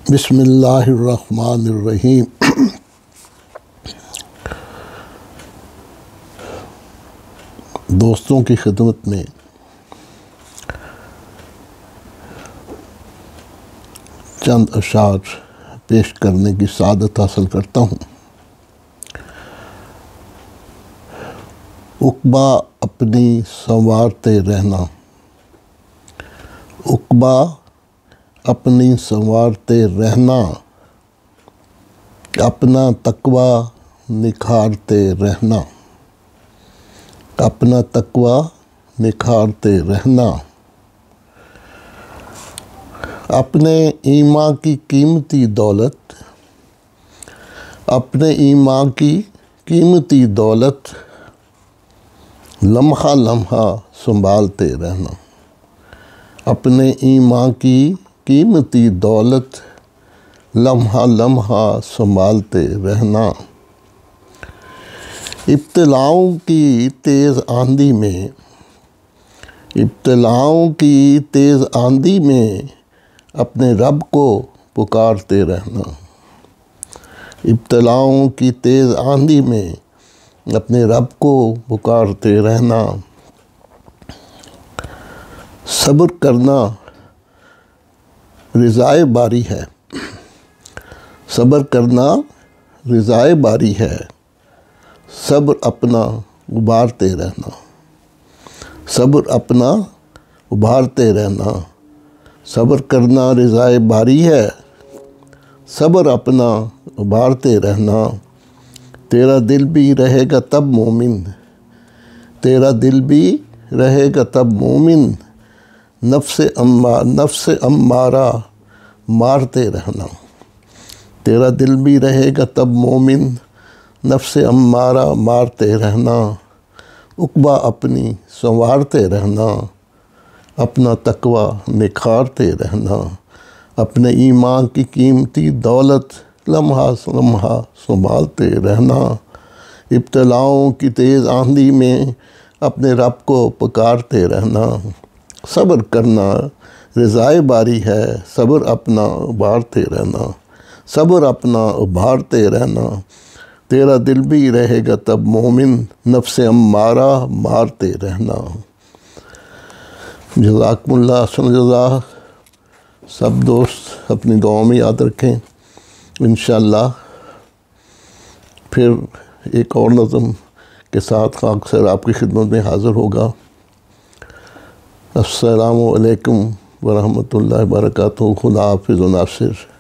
بسم اللہ الرحمن الرحیم۔ دوستوں کی خدمت میں چند اشعار پیش کرنے کی سعادت حاصل کرتا ہوں۔ عقبہ اپنی سنوارتے رہنا، عقبہ اپنی سنوارتے رہنا، اپنا تقوی نکھارتے رہنا، اپنا تقوی نکھارتے رہنا، اپنے ایمان کی قیمتی دولت، اپنے ایمان کی قیمتی دولت لمحہ لمحہ سنبھالتے رہنا، اپنے ایمان کی قیمتی دولت لمحہ لمحہ سنبھالتے رہنا۔ ابتلاؤں کی تیز آندھی میں، ابتلاؤں کی تیز آندھی میں اپنے رب کو پکارتے رہنا، ابتلاؤں کی تیز آندھی میں اپنے رب کو پکارتے رہنا۔ صبر کرنا رضائے باری ہے، صبر کرنا رضائے باری ہے، صبر اپنا ابھارتے رہنا، صبر اپنا ابھارتے رہنا، صبر کرنا رضائے باری ہے، صبر اپنا ابھارتے رہنا۔ تیرا دل بھی رہے گا تب مومن، تیرا دل بھی رہے گا تب مومن، نفس امارہ مارتے رہنا، تیرا دل بھی رہے گا تب مومن، نفس امارہ مارتے رہنا۔ عقبہ اپنی سنوارتے رہنا، اپنا تقوی نکھارتے رہنا، اپنے ایمان کی قیمتی دولت لمحہ لمحہ سنبھالتے رہنا۔ ابتلاؤں کی تیز آندھی میں اپنے رب کو پکارتے رہنا، صبر کرنا رضائے باری ہے، صبر اپنا ابھارتے رہنا، صبر اپنا ابھارتے رہنا۔ تیرا دل بھی رہے گا تب مومن، نفس امارہ مارتے رہنا۔ جزاکم اللہ حسن جزا۔ سب دوست اپنی دعاؤں میں یاد رکھیں۔ انشاءاللہ پھر ایک اور نظم کے ساتھ اکثر آپ کی خدمت میں حاضر ہوگا۔ السلام علیکم ورحمۃ اللہ وبرکاتہ۔ خدا حافظ و ناصر۔